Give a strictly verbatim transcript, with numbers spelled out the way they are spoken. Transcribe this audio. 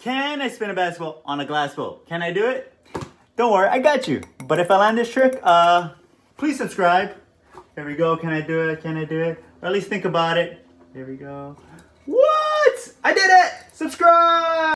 Can I spin a basketball on a glass bowl? Can I do it? Don't worry, I got you. But if I land this trick, uh, please subscribe. There we go. Can I do it? Can I do it? Or at least think about it. There we go. What? I did it! Subscribe!